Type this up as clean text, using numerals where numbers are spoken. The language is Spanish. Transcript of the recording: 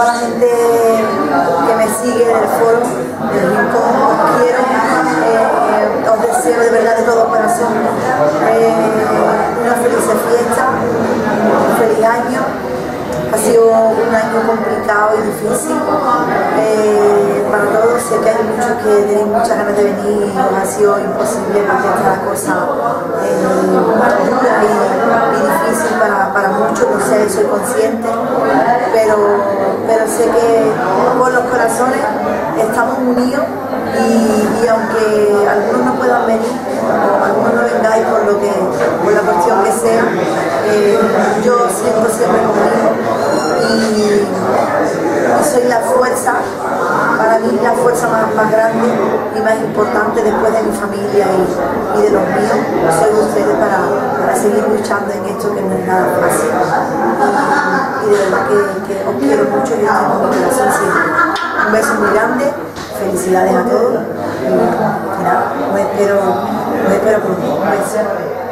toda la gente que me sigue del foro, del rincón, os quiero, os deseo de verdad de todo corazón una feliz fiesta, un feliz año. Ha sido un año complicado y difícil para todos. Sé que hay muchos que tenéis muchas ganas de venir y os ha sido imposible porque está la cosa dura y difícil para muchos, no sé, soy consciente, pero sé que con los corazones estamos unidos y aunque algunos no puedan venir o algunos no vengáis por la cuestión que sea, yo siento siempre conmigo y soy la fuerza, para mí la fuerza más grande y más importante después de mi familia y de los míos, soy ustedes para seguir luchando en esto que no es nada fácil. Y de verdad que os quiero mucho y os tengo en mi corazón siempre. Un beso muy grande, felicidades a todos y nada, os espero pronto. Un beso.